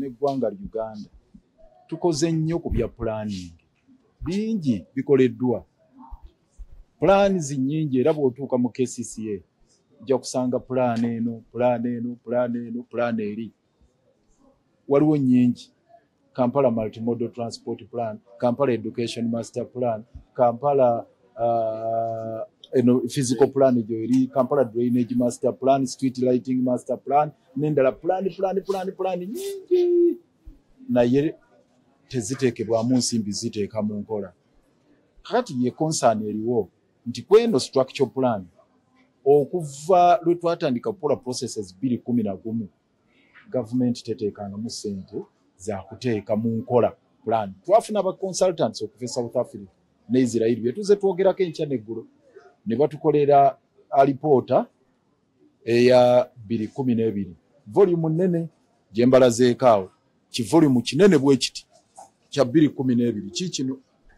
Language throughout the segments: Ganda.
n'eggwanga Uganda tukoze nnyo ku bya planning bingi bikoleddwa plans nnyingi era bw'otuuka mu KCCA ojja kusanga plan eno plan eri waliwo nnyingi Kampala multimodal transport plan, Kampala education master plan, Kampala physical plan eri, Kampala drainage master plan, street lighting master plan, n'endala plan nyingi naye teziteekebwamu nsimbi ziteeka mu nkola. Kakati ye concern eriwo nti kweno structure plan okuva lwe twatandika kukola processes 2011 government teteekangamu ssente za kuteeka mu nkola plan. Twafuna aba consultants okuva South Africa ne Israel byetuze twogerako enkya n'eggulo ne batukolera alipoota eya 2012 volume nnene gye mbalazeekaawo kivolume kinene bwe kiti kya 2012 kikino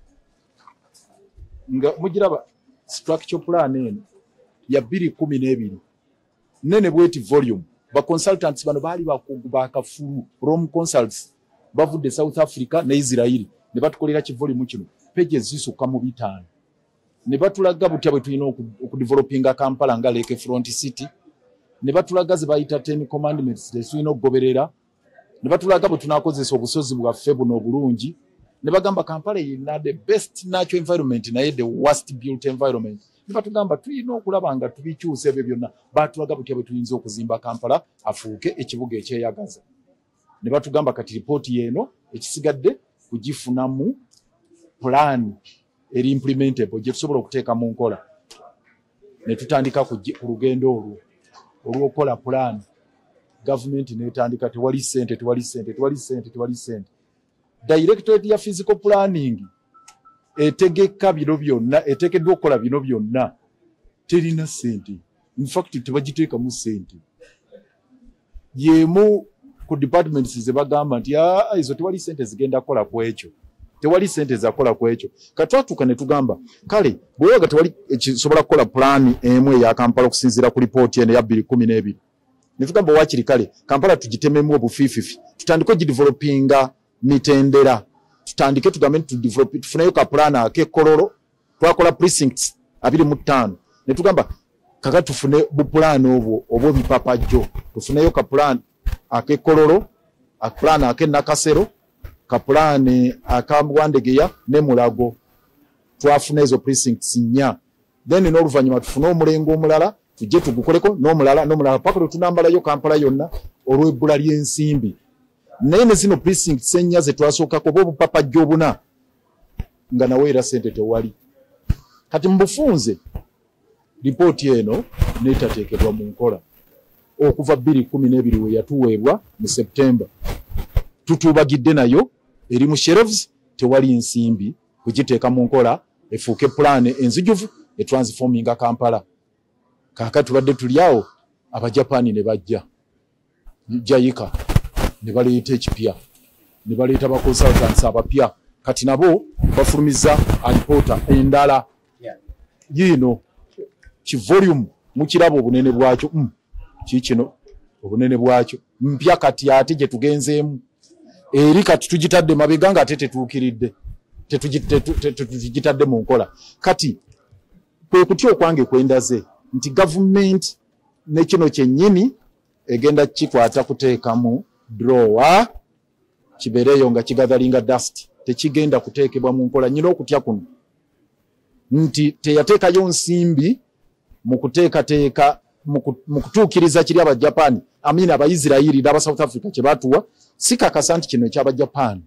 nga mugiraba structure plan eno ya 2012 nene bweti volume ba consultants bano bali bakafulu Rome Consults bavudde South Africa ne Israel ne batukolera ki volume kino pages zisuka mu 5 ne batulaga butya bwe tulina okudevelopinga Kampala nga Lake Front City ne batulaga ze bayita 10 commandments tulina okugoberera ne batulaga bwe tunakozesa obusozi bwaffe buno obulungi ne bagamba Kampala ina the best natural environment naye the worst built environment ne batugamba tulina okulaba nga tubikyusa ebyo byonna batulaga butya bwe tuyinza okuzimba Kampala afuuke ekibuga ekyeyagaza ne batugamba kati report yeno ekisigadde kugifunamu plan eri implementable gye tusobola okuteeka mu nkola ne tutandika ku lugendo olw'okola plan government netandika tewali sente directorate ya physical planning etegeka bino byonna etekeddwa okukola bino byonna terina sente in fact tebagiteeka mu sente yemu ku departments ze bagamba nti izo tewali sente zigenda kola ku ekyo tewali sente za kola ku ekyo katwatuka ne tugamba kale bwewaga tewali ekisobola kukola plan emwe ya Kampala okusinziira ku report eno ya 2012 ne tugamba wakiri kale Kampala tugitememu obufiififi tutandike gidevelopinga mitendera tutandike tugambe tufuneyo ka plan akekololo twakola precincts 25 ne tugamba kaka tufune bu plan obwo bipapajjo tufuneyo ka plan akekololo a plan akenakasero ka plan akambwandegeya ne Mulago twafuna ezo precincts nya then n'oluvanyuma tufune omulengo omulala tujje tugukoleko n'omulala paka tunambalayo Kampala yonna olw'ebbula ly'ensimbi nene zino precincts enya ze twasookako bo papa jobuna nga nawe era sente tewali kati mbufunze report eno netateekebwa mu nkola okuva 2012 we yatuweebwa mu September tutubagidde nayo eri mu shelves tewali ensimbi kugiteeka mu nkola efuuke plan enzijuvu etransforminga Kampala kakati tubadde tuliawo abajapani ne bajja jayika ne baleeta ekipya ne baleeta ba consultants abapya kati nabo bafulumiza alipota endala yino ki volume mukirabo obunene bwakyo kikino obunene bwakyo mpya kati ate gye tugenzeemu eri kati tugitadde mabega nga ate tetuukiridde tetugitadde mu nkola kati kwe kutya okwange kwendaze nti government ne kino kyennyini egenda kikwata kuteekamu drawer kibereyo nga kigatharinga dust tekigenda kuteekebwa mu nkola nyina okutya kuno nti teyateekayo nsimbi mu kuteekateeka mu kutuukiriza kiri Abajapani amina Abaisirairi n'aba South Africa kye batuwa sikakasa nti kino eky'Abajapani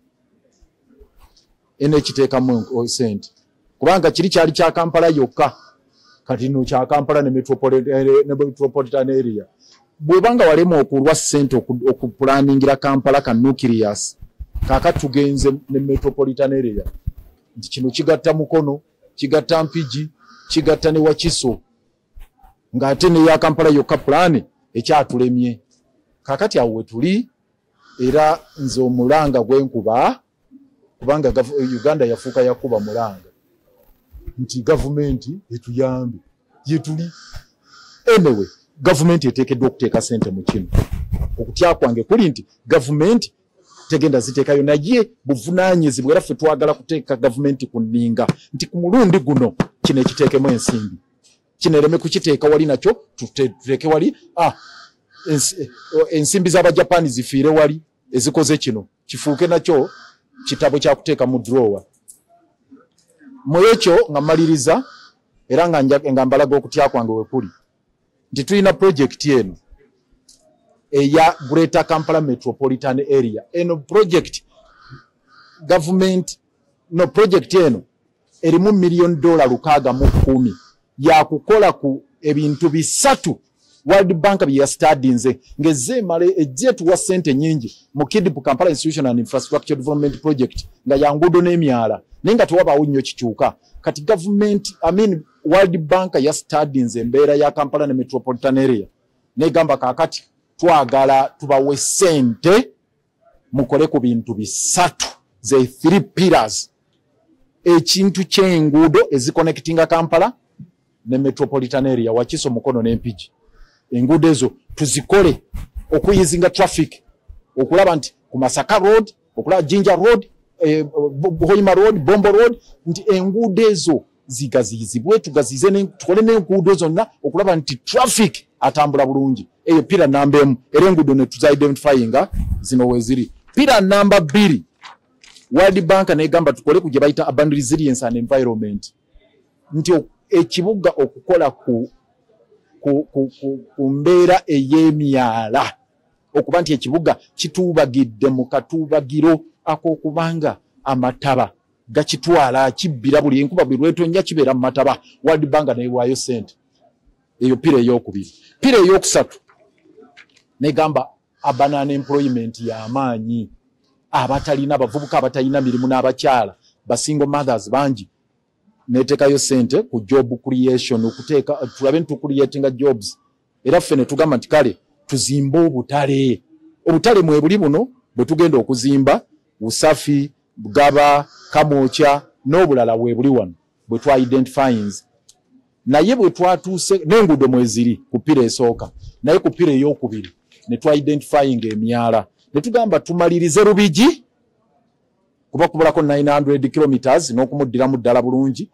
ene ekiteekamu sente kubanga kiri kyali kya Kampala yokka kati no kya Kampala ne metropolitan area bwebanga walemu okulwa sente okupulaningira Kampala ka nucleus kaka tugenze ne metropolitan area nti kino kigatta Mukono kigatta Mpigi kigatta ne Wakiso nga ate ne ya Kampala yokka plan ekyatulemye kakati awo tuli era nze omulanga gwenkuba kubanga Uganda yafuuka yakuba mulanga nti government etuyambe yetuli anyway government eteekeddwa okuteeka sente mu kino okutya kwange kuli nti government tegenda ziteekayo naye buvunaanyizibwa era ffe twagala kuteeka gavumenti ku nninga nti ku mulundi guno kino ekiteekemu ensimbi kino ereme kukiteeka wali nakyo tuteeke wali ensimbi z'abajapani zifiire wali ezikoze kino kifuuke nakyo kitabo kya kuteeka mu drowa mu ekyo nga mmaliriza era nga mbalaga okutya kwange wekuli nti tulina projekiti eno eya Greater Kampala Metropolitan Area eno project government no project eno erimu $1 million 610 ya kukola ku ebintu bisatu World Bank bya studies ngeze male ejetu wa sente nyingi mu KIDP Kampala Institution and Infrastructure Development Project nga yangudo n'emyala nenga tuwaba nnyo kichuka kati government World Bank ya studies embeera ya Kampala ne Metropolitan Area negamba kakati twagala tubawe sente mukole ku bintu bisatu ze 3 pillars ekintu ky'enguudo eziconnectinga Kampala ne Metropolitan Area Wakiso Mukono n'Empigi enguudo ezo tuzikole okuyizinga traffic okulaba nti ku Masaka Road okulaba Jinja Road Hoima Road Bombo Road nti enguudo ezo zigaziyizibwe tugazize tukole n'enguudo zonna okulaba nti traffic atambula bulungi eyo pira namba 1 era enguudo ne tuza identifyinga zino weziri pira namba 2 World Bank negamba tukole kuje bayita urban resilience and environment nti ekibuga okukola ku mbeera ey'emyala okuba nti ekibuga kituubagidde mu katuubagiro ak'okubanga amataba gakitwala kibbira buli enkuba buli lwetonnya kibeera mu mataba World Bank neewaayo sente eyo pira ey'okubiri pira ey'okusatu negamba urban unemployment y'amaanyi abatalina abavubuka abatalina mirimu n'abakyala basingle mothers bangi neteekayo sente ku job creation okuteeka tulabe ntucreatinga jobs era ffe ne tugamba nti kale tuzimba obutale mwe buli buno bwe tugenda okuzimba Usafi Bugaba Kamokya n'obulala we buli wano bwe twa identifyings naye bwe twatuuse n'enguudo mweziri ku pira esooka naye ku pira ey'okubiri ne twa identifying emyala ne tugamba tumalirize Rubigi kuba kubulako 900 kilometers n'okumuddiramu ddala bulungi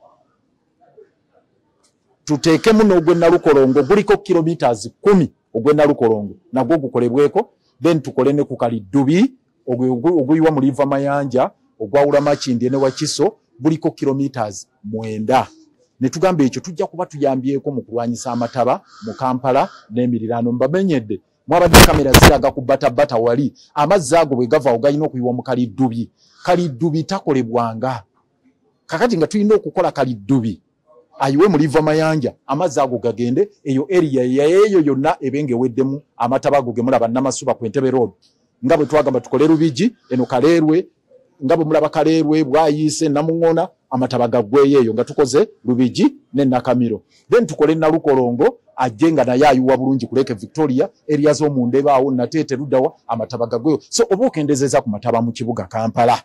tuteekemu n'ogwennalukolongo guliko kilometers 10 ogwennalukolongo nagwo gukolebweko then tukole ne ku Kaliddubi oguyiwa mu Liva Mayanja ogwawula Makindye ne Wakiso buliko kilometers 9 ne tugamba ekyo tujja kuba tuyambyeko mu kulwanyisa amataba mu Kampala n'emirirano mbamenyedde mwabadde kamera ziraga ku bata wali amazzi ago bwe gava ogayina okuyiwa mu Kaliddubi takolebwanga kakati nga tulina okukola Kaliddubi ayiwe mu Liva Mayanja amazzi ago gagende eyo area yeyo yonna ebenge weddemu amataba ago gemulaba Namasuba ku Entebbe Road nga bwe twagamba tukole Rubigi eno Kaleerwe nga bwe mulaba Kaleerwe Bwayise Namungona amataba gaggweyo nga tukoze Rubigi ne Nakamiro then tukole Nalukolongo ajenga naye ayuwa bulungi kuleke Victoria area zo mu Ndebaawo Nateete Ludawa amataba gaggweyo so oba okendezeza ku mataba mu kibuga Kampala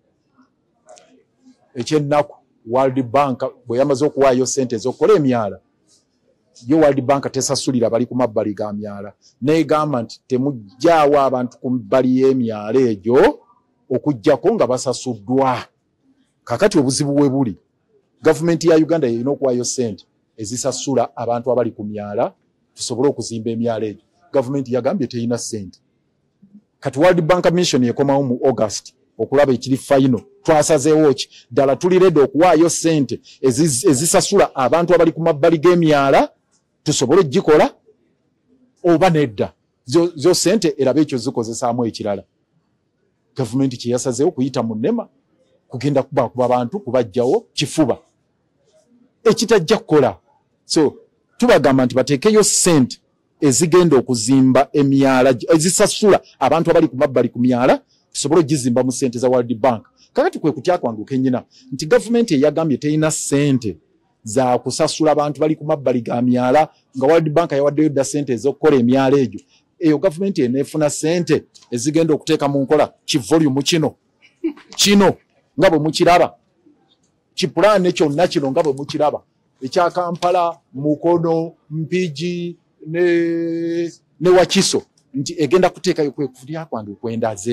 ekyennaku World Bank bwe yamaze okuwaayo sente z'okukola emyala yo World Bank tesasulira bali ku mabbali ga myala negamba nti temujjaawo abantu ku mabbali y'emyala egyo okujjako nga basasuddwa kakati obuzibu we buli gavumenti ya Uganda yeyina okuwaayo sente ezisasula abantu abali ku myala tusobole okuzimba emyala egyo gavumenti yagambye teyina sente kati World Bank mission yekomawo mu August okulaba ekiri final twasazeewo ki ddala tuli ready okuwaayo sente ezisasula abantu abali ku mabbali g'emyala tusobole gikola oba nedda zo sente erabe ekyo zikozesaamu ekirala gavumenti kyeyasazeewo kuyita mu nnema kugenda kuba abantu kubajjawo kifuba ekitajja kukola so tubagamba nti bateekeyo sente ezigenda okuzimba emyala ezisasula abantu abali ku mabbali ku myala tusobole gizimba mu sente za World Bank kakati kwe kutya kwangu kenyina nti gavumenti eyagambye teyina sente za kusasula abantu bali ku mabbali ga myala nga World Bank yawaddeyo dda sente ez'okukola emyala egyo eyo gavumenti eneefuna sente ezigenda okuteeka mu nkola kivolume kino nga bwe mukiraba kipulaani kyonna kino nga bwe mukiraba ekya Kampala Mukono Mpigi ne Wakiso nti egenda kuteekayo kwe kutya kwange kwendaze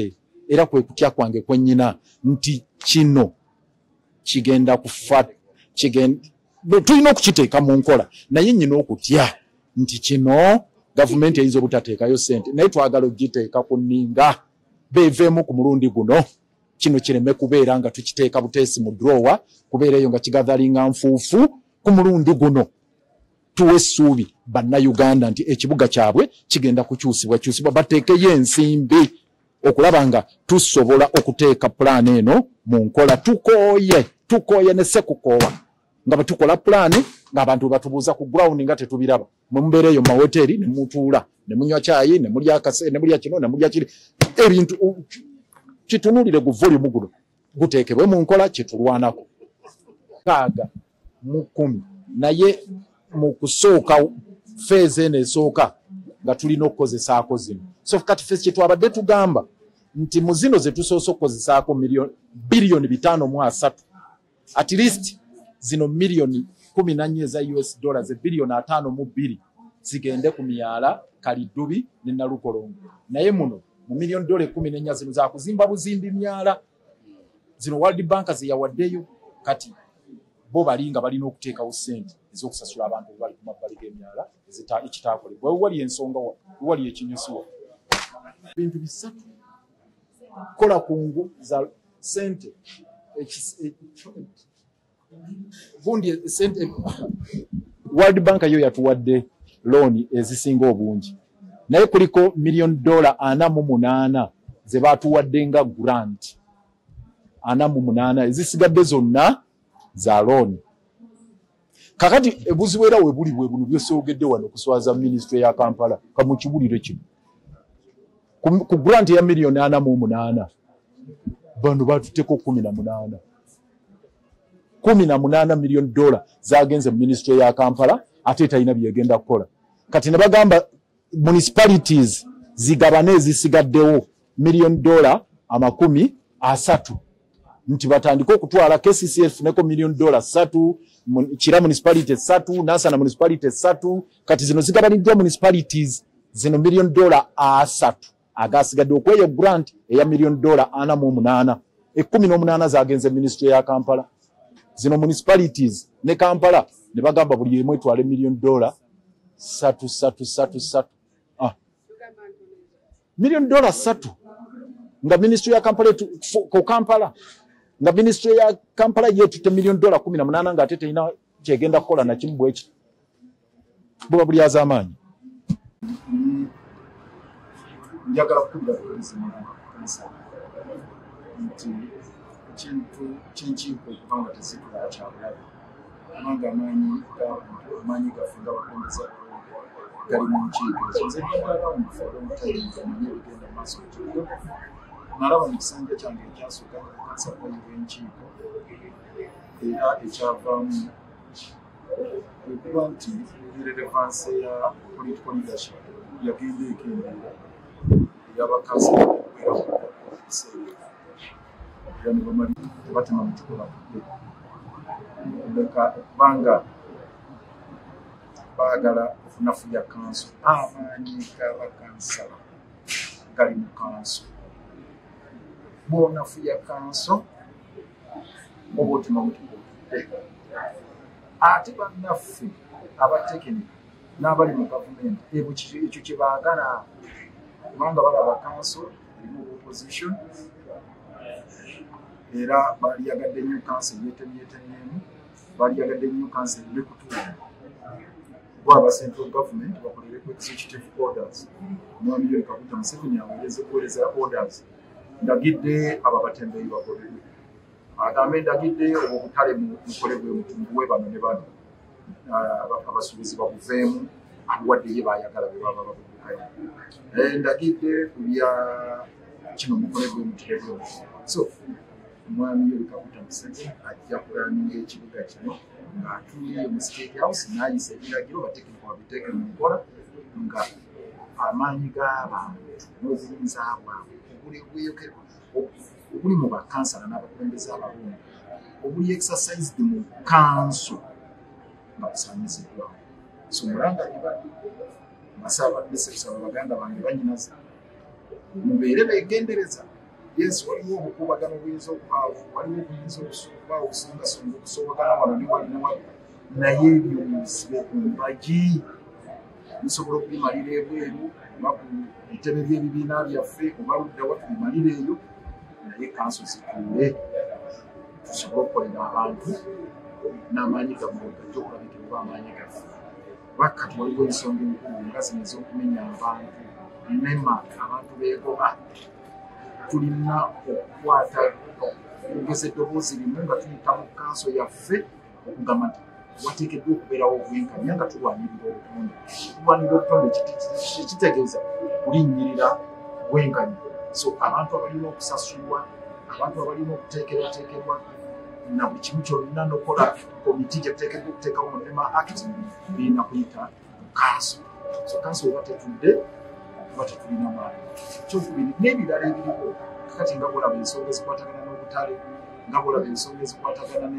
era kwe kutya kwange kwennyina nti kino kigenda kufa tulina okukiteeka mu nkola naye nnyina okutya nti kino gavumenti eyinza obutateekayo ssente naye twagala okugiteeka ku nninga beeveemu ku mulundi guno kino kireme kubeera nga tukiteeka buteesi mu drowa kubeera eyo nga kigathalinga nfuufu ku mulundi guno tuwe essuubi bannayuganda nti ekibuga kyabwe kigenda kukyusibwa bateekeyo ensimbi okulaba nga tusobola okuteeka pulaani eno mu nkola tukooye ne sekukoowa nga batukola pulaani ng'abantu batubuuza ku ground nga tetubiraba mumubeera eyo mu mahoteri ne mutuula ne munywa caayi ne mulya akase ne mulya kino ne mulya kiri ebintu kitunulire gu volume guno guteekebwe mu nkola kitulwanako kaaga mu 10 naye mu kusooka feezi eno esooka nga tulina okukozesaako zino so kati feezi kyetwabadde tugamba nti mu zino ze tusoose okukozesaako bilioni 5.3 at least zino milioni 14 eza US dollars bilioni 5.2 zigende ku myala Kaliddubi ne Nalukolongo naye muno mu milioni $14 zino za kuzimba buzimbi myala zino World Bank ziyawaddeyo kati bo balinga balina okuteekawo ssente ez'okusasula abantu bali ku mabbali g'emyala ekitaakolebwa wali ensonga wali ekinyusiwa bintu bisatu kola kungu za ssente gundi ssente World Bank yo yatuwadde loan ezisinga obungi naye kuliko milioni $48 ze batuwadde nga grant 48 ezisigadde zonna za loan kakati ebuziwera we buli bwe buno byosogedde wano kuswaza ministry ya Kampala kamukibulire kino ku grant ya milioni 48 bano batuteko 18 milioni $18 zagenze mu ministry ya Kampala ate talina byegenda kukola kati ne bagamba municipalities zigabane ezisigaddewo milioni $30 nti batandika okutwala KCCF neko milioni $3 Kira municipality 3 Nasana municipality 3 kati zino zigabaniddwa municipalities zino milioni $3 agasigadde okweyo grant eya milioni $48 18 zagenze ministry ya Kampala zino municipalities ne Kampala ne bagamba buli emu etwale milioni $3 milioni $3 nga ministry ya Kampala ko Kampala nga ministry ya Kampala yetu te milioni $18 nga atete ina kyegenda kukola na kimu ekyo bo buli azamanyi njagala kubira kulisema kanisa nti kintu kubanga tezikula kyabulabe amanga amanyi gafunga bakombeza gali mu nkiiko nze njagala omufalo mutayiga manye bigenda maaso ekyo nalaba mu kisanja kyange ekyasooka kanisa y'enkiiko era ekyavaamu okuba nti relevance ya political leadership yagenda ekendeera ey'abakasa era ne bamali tebatema mu kikola leka okubanga baagala okunafuya kanso amaanyi g'abakansala gali mu kanso bonafuya kanso oba otima mutukude ate bannaffe abatekinika n'abali mu gavumenti ekyo kye baagala kubanga balaba kanso erimu opposition era baliyagadde nnyo kanso yetemyetemyemu baliyagadde nnyo kanso erime kutuula bwaba central government bakolere ku executive orders omwami Yoweri Kaguta Museveni aweereza orders ndagidde ababatembeeyi bagoberwe agambe ndagidde obutale mukolebwe mutumbuwe bano ne bano abasuubuzi babuveemu abuwadde ye baayagala be baba babukayo ndagidde kulya kino mukolebwe muturebwe so omwami Yoweri Kaguta Museveni ajja kulaninga ekibuga kino ng'atuulire mu State House n'ayisa ebiragiro batekinika babiteeke mu nkola nga amaanyi g'abantu n'obuyinza bwabwe obuli mu bakansala n'abakulembeze abalungi obuli exercised mu kanso nga busaanyiziddwawo so mulanganyi badde basaabadde sebusaba baganda bange banyinaza mubeere beegendereza yes waliwo obukubagano buyinza okubaawo waliwo obuyinza okubaawo okusongasonga okusobagana wano ne wali ne wali naye ebyo musibe ku mbagi musobola okubimalira ebweru oba ku bitebe by'ebibiina byaffe oba luddawa tubimalire eyo naye kanso zituule tusobole okukolera abantu n'amaanyi gammwe gajja okulabikirwa amaanyi gaffe wakati waliwo ensonga enkulu nga zino ez'okumenya abantu nema abantu beegoba tulina okukwata okugeza eddoboozi limu nga tuyita mu kanso yaffe okugamba nti wateekeddwa okubeerawo obwenkanya nga tulwanirira obutonde tulwanirira obutonde ekitegeeza kulinnyirira bwenkanya so abantu abalina okusasulwa abantu abalina okuteekerwateekerwa na buli kimu kyolina n'okola komiti gye tuteekeddwa okuteekawo mu nema act birina kuyita kanso so kanso eba tetudde kuba tetulina maanyi kyokubiri n'ebirala ebiriwo kakati nga bolaba ensonga ezikwatagana n'obutale nga bolaba ensonga ezikwatagana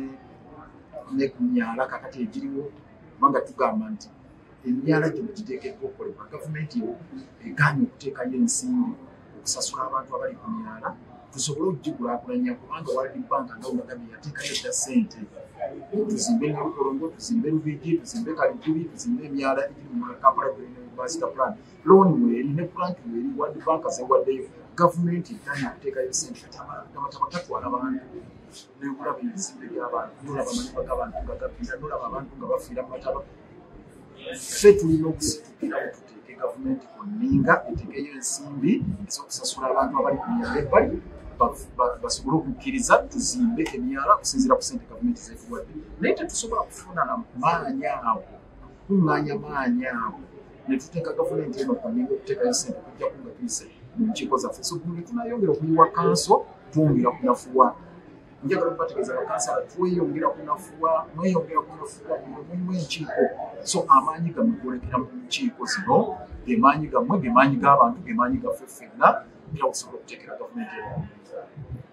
ne ku myala kakati egiriwo kubanga tugamba nti emyala gino giteekeddwa okukolebwa gavumenti egaanye okuteekayo ensimbi okusasula abantu abali ku myala tusobole okugikulaakulanya kubanga World Bank nga Kagame yateekayo dda ssente tuzimbe Nalukolongo tuzimbe Lubigi tuzimbe Kalitubi tuzimbe emyala egiri mu Kampala Master Plan loan weeri ne grant weeri World Bank zewaddeyo gavumenti egaanye okuteekayo ssente kati amataba gatwala abantu n'okulaba ebizimbe by'abantu nolaba amanyumba g'abantu nga gafiira nolaba abantu nga bafiira mu mataba ffe tulina okusitukirawo tuteeke gavumenti ku nninga eteekeyo ensimbi ez'okusasula abantu abali ku myala ebbali basobole okukkiriza tuzimbe emyala okusinziira ku ssente gavumenti zetuwadde naye tetusobola kufuna na maanyi ago kuŋŋaanya maanyi ago ne tuteeka gavumenti eno ku nninga okuteekayo ssente kujjaku nga tuyise mu nkiiko zaffe so buli tunayongera okuyiwa kanso twongera kunafuwa njagala okubategeeza bakansala tweyongera kunafuwa mweyongera kunafuwa mulimu enkiiko so amaanyi gammwe golekera mu nkiiko zino gemaanyi gammwe gemaanyi g'abantu gemaanyi gaffe ffenna era okusobola okuteekera gavumenti eno